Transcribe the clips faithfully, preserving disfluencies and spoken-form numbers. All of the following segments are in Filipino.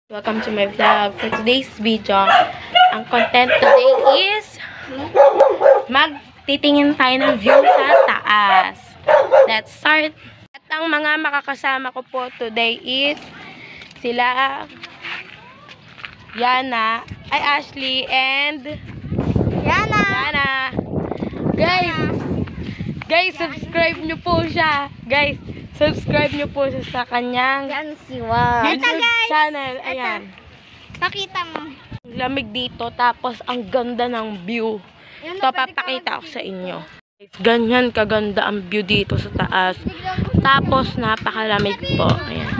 Welcome to my vlog. For today's video, ang content today is magtitingin tayo ng view sa taas. Let's start. At ang mga makakasama ko po today is sila Yana, ay Ashley and Yana. Yana. Guys, guys, subscribe nyo po siya. Guys, subscribe nyo po siya sa kanyang Yan si Juan. YouTube Ito, guys. channel. Ayan. Pakita mo. Ang lamig dito, tapos ang ganda ng view. Yan, Ito, pwede ka papakita ko sa inyo. Ganyan kaganda ang view dito sa taas. Tapos, napakalamig po. Ayan.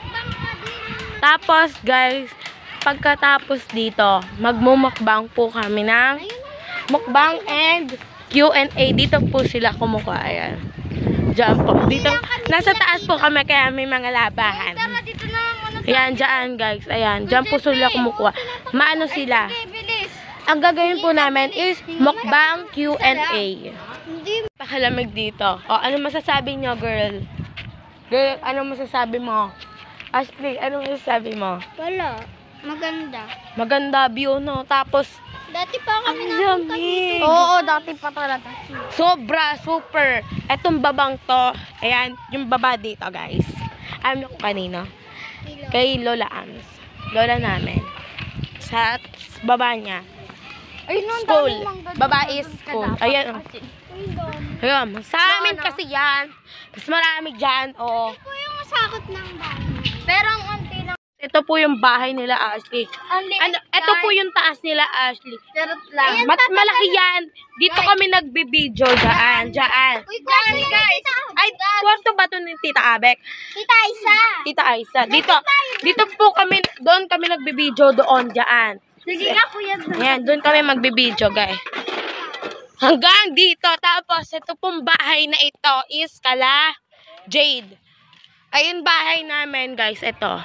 Tapos, guys, pagkatapos dito, magmumukbang po kami ng mukbang and Q and A. Dito po sila kumukuha. Ayan. Diyan po. Dito, nasa taas po kami kaya may mga labahan. Tara, dito na muna. Ayan, dyan guys. Ayan, dyan po sila kumukuha. Maano sila? Bilis. Ang gagawin po namin is mukbang Q and A. Hindi. Pakalamig dito. O, ano masasabi nyo, girl? Girl, ano masasabi mo? Ashley, ano masasabi mo? Wala. Maganda. Maganda view, no? Tapos, Dati pa ang kami lamig. Oo, dati pa talaga. Sobra, super. Etong babang to, ayan, yung baba dito, guys. Alam niyo kung kanino? Kay Lola Ams. Lola namin. Sa baba niya. Ay, no, School. Baba is school. Ayan. Ayan. Sa amin Ano? kasi yan. Mas marami dyan. Oo. Ito yung sakot ng bahay. Pero ang unti lang. Ito po yung bahay nila, Ashley. Ang liit, Ano, ito po yung taas nila, Ashley. Charot lang. Mat malaki yan. Dito kami nagbibideo. Dyan. Dyan. Uy, guys, guys. Ay, kwarto ba ito ni Tita Abek? Tita Isa. Tita Aisa. Dito, dito po kami, doon kami nagbibideo doon, dyan. Sige nga, kuya. Ayan, doon kami magbibideo, guys. Hanggang dito. Tapos, ito pong bahay na ito is kala Jade. Ayun bahay namin, guys. Ito.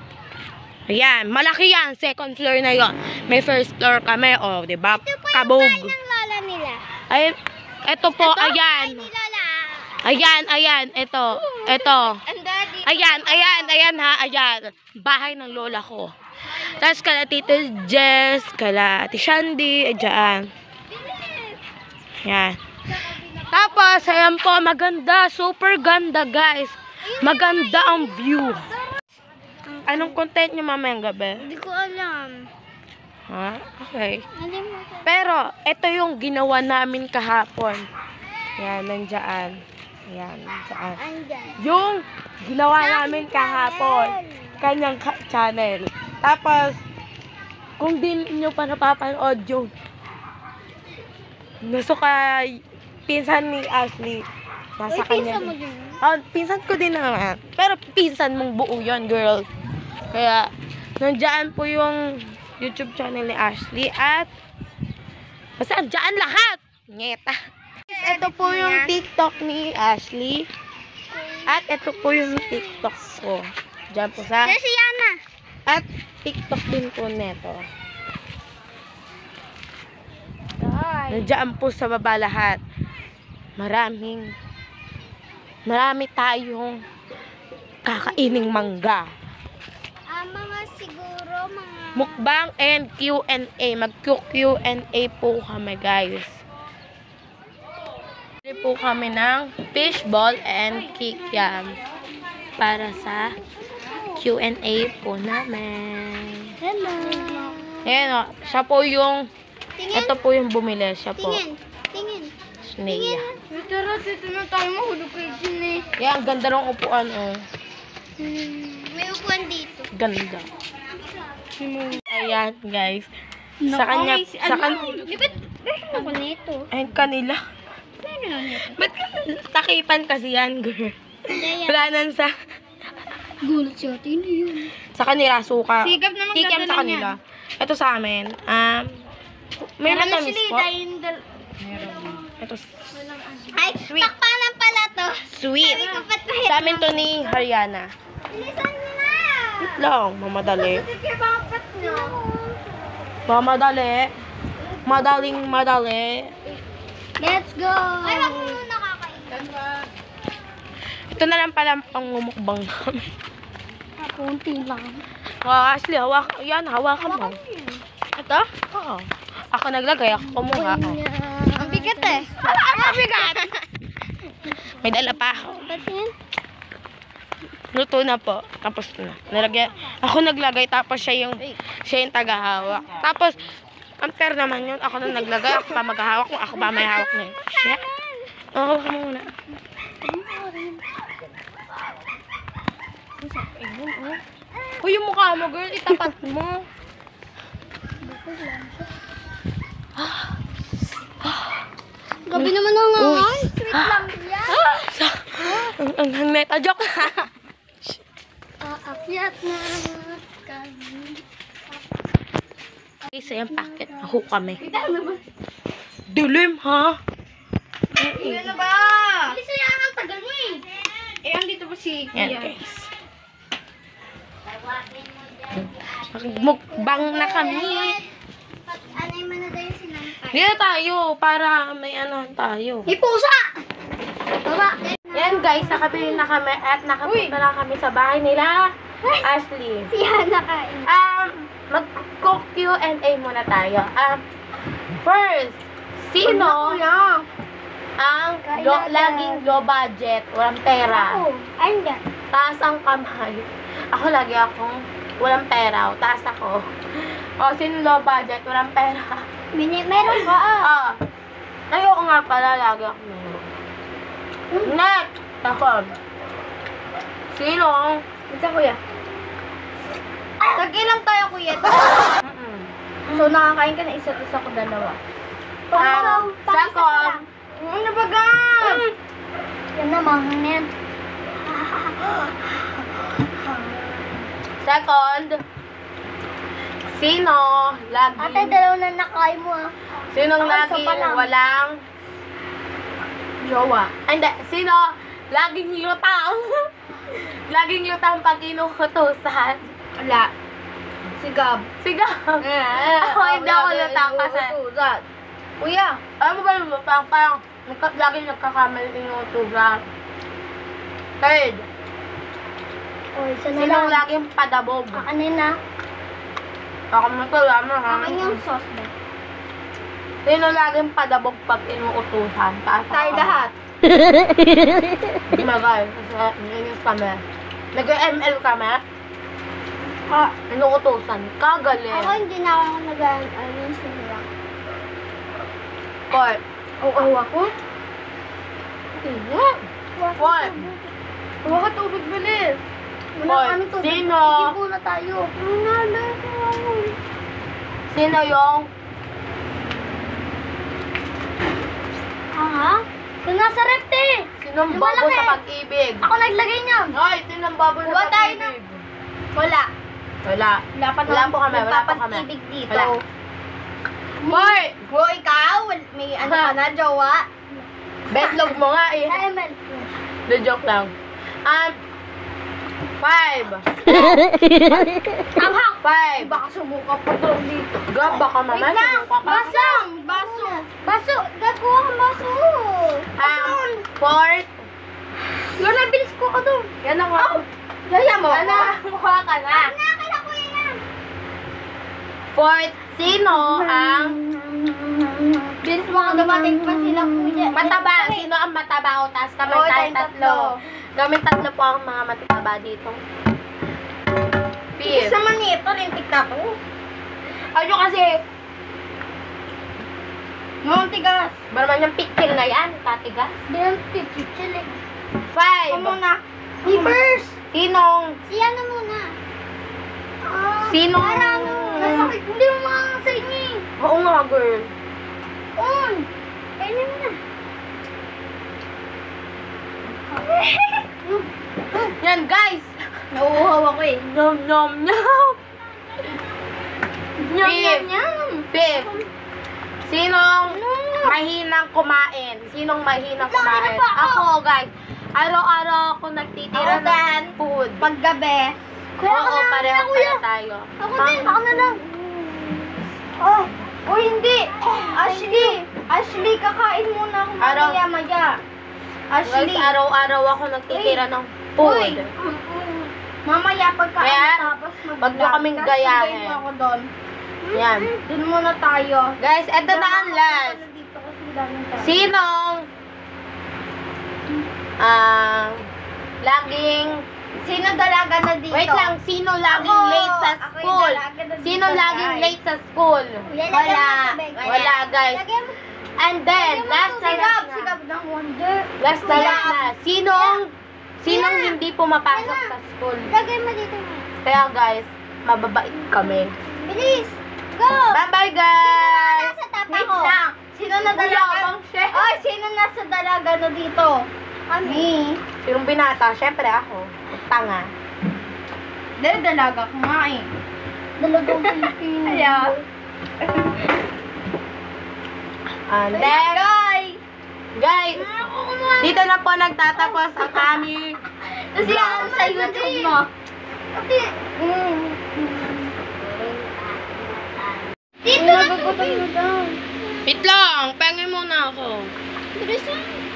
Ayan, malaki yan. Second floor na yon. May first floor kami. O, oh, diba? Kabog. Ng lola nila. Ayun, ito po, ayan. Ni lola. Ayan, ayan. Ito, ito. And daddy. Ayan, ayan, ayan ha, ayan. Bahay ng lola ko. Tapos kala Tito Jess, kala Ate Shandy, ayan. Ayan. Tapos, ayan po, maganda. Super ganda, guys. Maganda ang view. Anong content nyo mamayang gabi? Hindi ko alam. Ha? Okay. Nalimutan. Pero, ito yung ginawa namin kahapon. Ayan, nandyan. Ayan, nandyan. Andyan. Yung ginawa namin kahapon. Kanyang ka channel. Tapos, kung di nyo pa napapanood yung nasuka pinsan ni Ashley. Nasa Uy, kanya. pinsan mo yun. Oh, pinsan ko din naman. Pero pinsan mong buo yun, girl. Kaya, nandiyan po yung YouTube channel ni Ashley at basta andyan lahat. Ngeta. Ito po yung TikTok ni Ashley. At ito po yung TikTok ko. Diyan po sa... Si Yana. At TikTok din po neto. Nandiyan po sa baba lahat. Maraming marami tayong kakaining mangga. Ah, mga siguro, mga... Mukbang and Q and A. Mag-Q and A po kami, guys. Bili po kami ng fishball and kikiam para sa Q and A po namin. Hello. Ayan o. Siya po yung Tingin. ito po yung bumili. Siya po. Tingin. Tingin. Snea. Tara, dito na tayo mahulog kayo dyan eh. Yan, ganda ng upuan oh. May upuan dito. Ganda. Ayan, guys. Sa kanya, sa kanya, Lipat. Ako nito. ayun kanila. Ano lang nito? Ba't takipan kasi yan, girl? Wala nan sa, Gulat siya. Tingnan yun. sa kanila, suka. Sigap na magdadala Kikiam sa kanila. Ito sa amin, um, may matamis po. Ito, Ay, Sweet. takpanan pala to. sweet. Sabi ko, ba't may- Sa amin to ni Haryana. Bilisan mo na. Wait lang, mamadali. Sige, bakit nyo? Mamadali. Madaling madali. Let's go. Ay, wag mo muna kakain. Ito na lang pala ang pangumukbang namin. Kunti lang. Oh, Ashley, hawak. Yan, hawakan mo. Ito? Oo. Ako naglagay, ako kumuha. Oh. Ang bigat eh. Ala, ang bigat! May dala pa ako. Ba't yan? Luto na po. Tapos na. Nalagyan. Ako naglagay, tapos siya yung, siya yung tagahawak. Tapos, ang fair naman yun. Ako na naglagay, ako pa maghahawak. Kung ako ba may hawak na yun. Siya. Oo, oh, muna. Uy, yung mukha mo, girl. Itapat mo. Gabi naman ang ngayon. Sweet lang yan. Ang ang ang meta joke. Aakyat na kami. Isa yung packet. Ako kami. Dilim, ha? Ilan na ba? Bilis na yan ang tagal mo eh. Eh, andito ba si Yan, Kuya? guys. Mukbang na kami. Anay mo na tayo sinampay. Dito tayo, para may ano tayo. Hipusa! Baba. Yan guys, nakabili na kami at nakapunta na kami sa bahay nila. Ashley. Si Hana kain. Um, mag-cook Q and A muna tayo. Um, first, sino ang lo, laging low budget, walang pera, Ako. Ayun ka. taas ang kamay? Ako lagi akong walang pera, taas ako. O, sino low budget, walang pera? Mini, meron ba ah? Ah, ayoko nga pala, lagi ako meron. Next, ako. Sino? Ito, Kuya. Tag-ilang tayo, Kuya. Mm-mm. So, nakakain ka na isa't isa ko dalawa. Um, second, Ano ba ga? Yan naman, yan. second, sino lagi, Ate, dalawa na nakain mo ah. sinong Ako, isa lagi pa lang. walang, Jowa. ay, hindi, sino laging lutang, laging lutang pag inuutusan? Wala. Si Gab. Sigaw. Ako, hindi ako lutang kasi. Utusan. Kuya. Alam mo ba yung lutang? Parang, nagka, laging nagkakamali inuutusan. Third, O, isa na sinong lang. laging padabog? Kakanin na. Ako mo to, alam mo, ha? Akin yung sauce ba? Sino laging padabog pag inuutusan? Taas Tayo ako. lahat. Hindi magay. Kasi nilinis kami. Nag-M L kami. Ah, Inuutusan. Kagaling. Ako hindi na ako nag-ano yung sinira. Four. oo ako. Hindi. Four. Huwag ka tubig bilis. Wala Four. kami to. Sino? Ibo na tayo. Wala ko ako. Sino yung Ah, kung nasa rep te. sinong Yung bobo malaki. sa pag-ibig? Ako naglagay niyan. Ay, sinong bobo sa Kuha tayo pag-ibig? Wala. Wala. Wala pa Wala po kami, wala po kami. Ibig dito. Wala. Four. Bro, ikaw, wal- may ano ka na, jowa. Betlog mo nga eh. Sa M L. The joke lang. Um, five. Ang hak. Five. Baka sumuka pa to dito. Gab, baka Wait mamaya lang. sumuka ka. Basang. Baso. Baso. Gagawa ka baso. Um, fourth. Lola, bilis ko ka doon. Yan ako. Yaya mo. Ano? Mukha ka na. Nakakita ko yan. Fourth, sino ang Bilis mga dumating pa sila, kuya. mataba? Sino ang mataba? O, taas kami Oo, tayo tayong tatlo. Kami tatlo po ang mga mataba dito. Bilis Fifth. naman ito, lintik na to. Ano kasi, Mga tigas. ba naman yung pikil na yan? Katigas. Bilang pipichil eh. Five. Ako muna. Reverse. Sinong, Si ano muna? Ah, Sinong- Parang nasakit. Hindi mo mga sa inyo eh. oo nga girl. On. Kainin mo na. Yan guys. Nauuhaw ako eh. Nom nom nom. Nyam, Fifth. nyam, nyam. Fifth. Sinong mahinang kumain? Sinong mahinang Laki na kumain? pa ako. Ako guys. Araw-araw ako nagtitira Ako din. ng food. Paggabi. Kuya, ako Oo, na, pareho ako na, kuya. pala tayo. Ako din. Ako na lang. Oh, oh hindi. Ashley. Ashley, kakain muna ako Araw- maya-maya. Guys, Ashley. araw-araw ako nagtitira ng food. Uy. Mamaya pagka Kaya, ano, tapos mag-vlog. wag nyo kaming Tapos gayahin. sigay mo ako doon. Yan. Doon muna tayo. Guys, eto na ang last. Dito kasi daming tao. Sinong ah laging Sino dalaga na dito? wait lang, sino laging Ako. late sa Ako yung school? dalaga na dito, Sino laging guys. late sa school? Lagyan mo Wala. tubig. Wala, guys. Lagyan mo. And then, last na Sigab, last na. sigab ng wonder. Last na last na. Sinong sinong Wala. hindi pumapasok sa school? Lagyan mo dito. Kaya guys, mababait kami. Bilis. Go. Bye-bye guys! Nasa tapa Wait ko. lang. Sino na dalaga? Yabang siya. Oy, sino nasa dalaga na dito? Kami. Sinong binata? Siyempre ako. Tanga. Dahil dalaga ko nga eh. Dalagang Pilipino. Kaya. And then, Guys! guys, dito na po nagtatapos ang aming Kasi ako sa YouTube mo. Mm. Dito na. Wait lang, pengin muna ako. Bilis na.